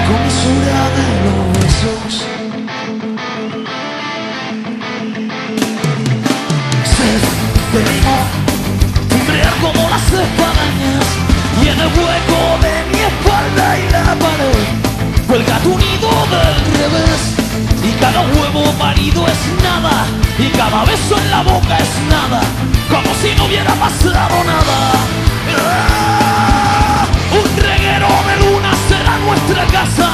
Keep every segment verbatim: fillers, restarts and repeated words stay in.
comisura de los besos. Sed de limón, timbrear como las espadañas, y en el hueco de mi espalda y la pared cuelga tu nido del revés. Y cada huevo parido es nada, y cada beso en la boca es nada, como si no hubiera pasado nada. ¡Ah! Un reguero de luna será nuestra casa,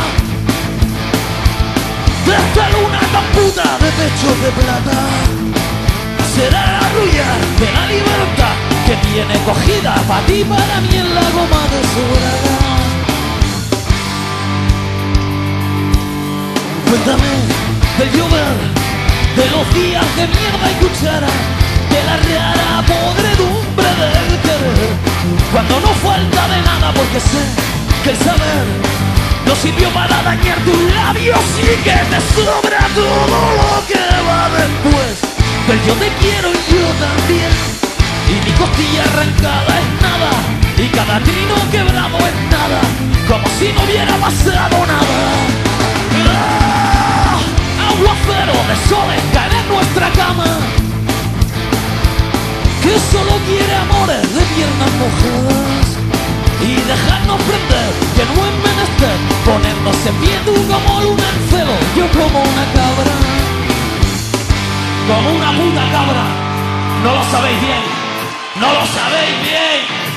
de esta luna tan puta de techos de plata. Será la arrulla de la libertad que tiene cogida para ti, para mí en la goma de sobrada. Cuéntame del llover, de los días de mierda y cuchara, de la rara podredumbre del querer, cuando no falta de nada, porque sé que el saber no sirvió para dañar tus labios y que te sobra todo lo que va después del yo te quiero y yo también. Y mi costilla arrancada es nada, y cada trino quebrado es nada, como si no hubiera pasado nada. ¡Ah! Aguacero de soles caen en nuestra cama, que solo quiere amores de piernas mojadas, y dejarnos prender, que no es menester ponernos en pie, tú como luna en celo, yo como una cabra. Como una puta cabra. No lo sabéis bien, no lo sabéis bien.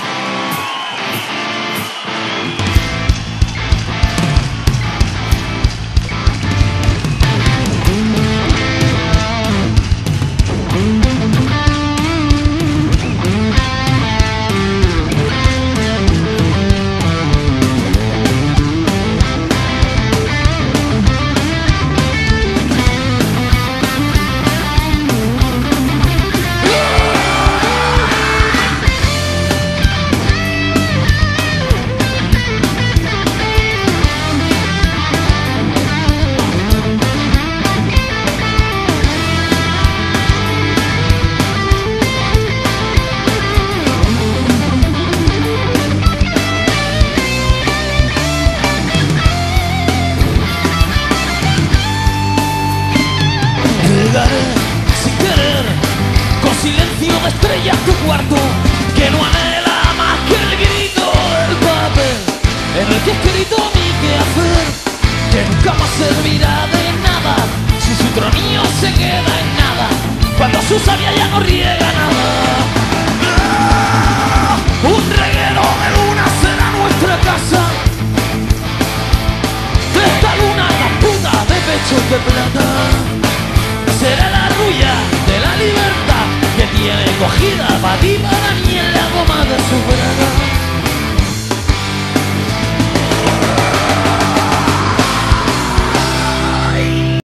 Sin querer, con silencio de estrellas tu cuarto, que no anhela más que el grito del papel en el que he escrito mi quehacer, que nunca más servirá de nada si su tronillo se queda en nada, cuando su savia ya no riega nada. ¡Ah! Un reguero de luna será nuestra casa, de esta luna tan puta de pechos de plata. Será la arrulla de la libertad que tiene cogida para ti, para mí en la